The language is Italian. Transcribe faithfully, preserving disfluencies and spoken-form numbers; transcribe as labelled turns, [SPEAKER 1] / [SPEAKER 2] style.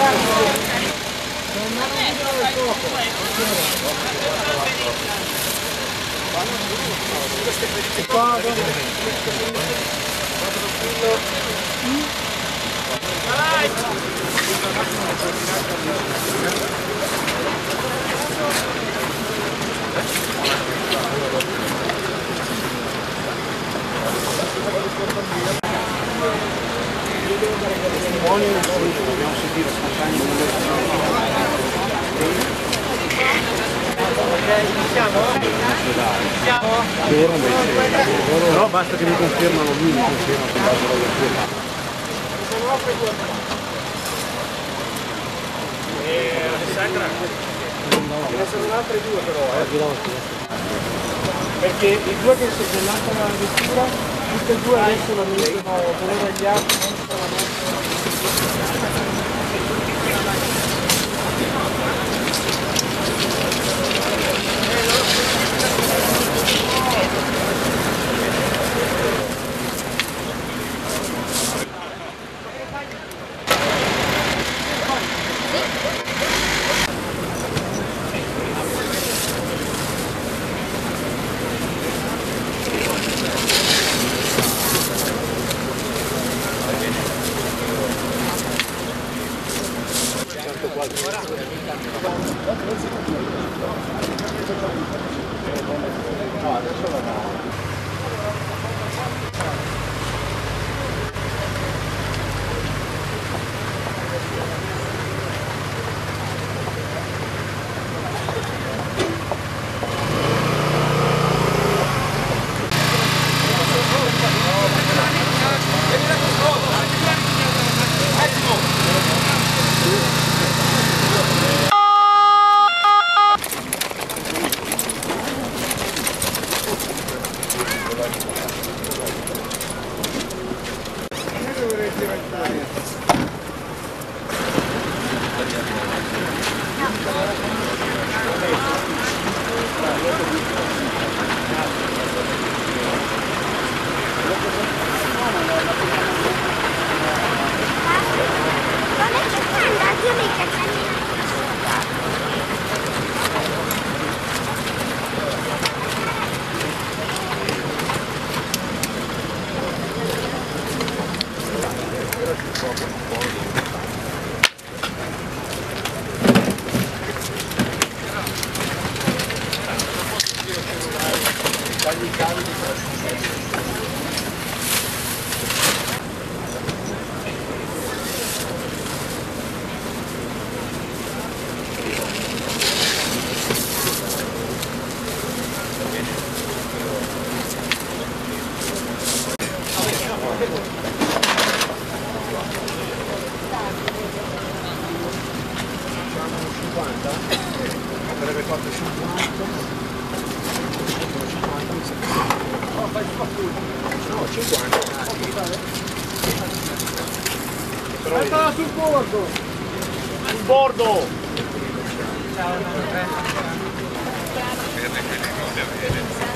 [SPEAKER 1] Buoni, dobbiamo sentire spontanei. Iniziamo? Iniziamo? Però basta che mi confermano lui, mi confermano che vado alla lettura. E Alessandra? Ce ne sono altre due però, eh. Perché i due che sono nell'altra lettura, tutte e due adesso la mettono voleva gli altri, non solamente. No, adesso va bene. Avrebbe fatto cinquanta. No, fai no, cinquanta. Aspetta sul bordo. Sul bordo. Ciao,